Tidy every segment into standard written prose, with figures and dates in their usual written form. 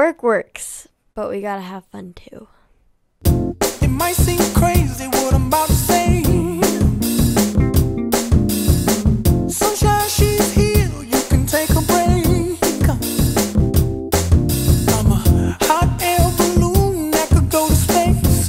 Work works, but we gotta have fun too. It might seem crazy what I'm about to say. Sunshine, she's here, you can take a break. I'm a hot air balloon that could go to space.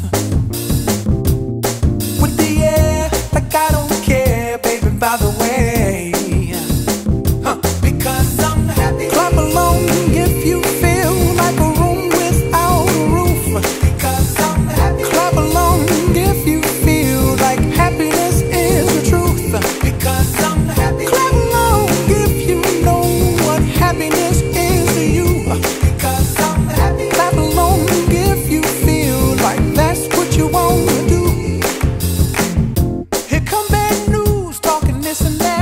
With the air, like I don't care, baby, by the way. Because I'm happy. Clap along if you feel like a room without a roof. Because I'm happy. Clap along if you feel like happiness is the truth. Because I'm happy. Clap along if you know what happiness is to you. Because I'm happy. Clap along if you feel like that's what you want to do. Here come bad news, talking this and that.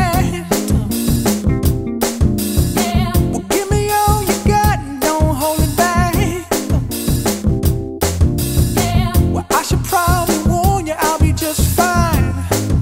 Well, give me all you got and don't hold it back. Well, I should probably warn you, I'll be just fine.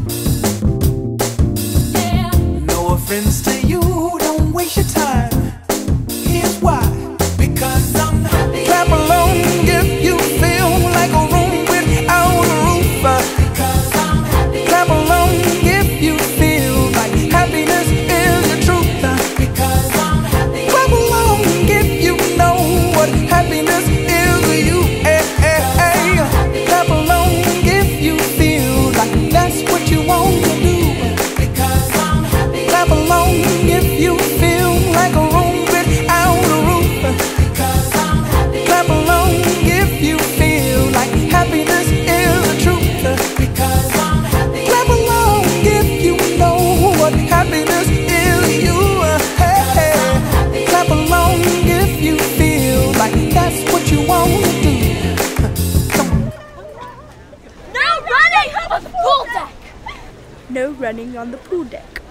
No offense to you, don't waste your time. Here's why. Because I'm happy. Clap along if you feel like a room without a roof. Because I'm happy. Clap along if you feel like happiness is the truth. Because I'm happy. Clap along if you know what happiness is to you. Clap along if you feel like that's what you want to do. Because I'm happy. Clap along if you feel like a room without a roof. Because I'm happy. Clap along if you feel like happiness is the truth. Because I'm happy. Clap along if you know what happiness is to you. Clap along if you feel like that's what you want to do. No running on the pool deck! No running on the pool deck.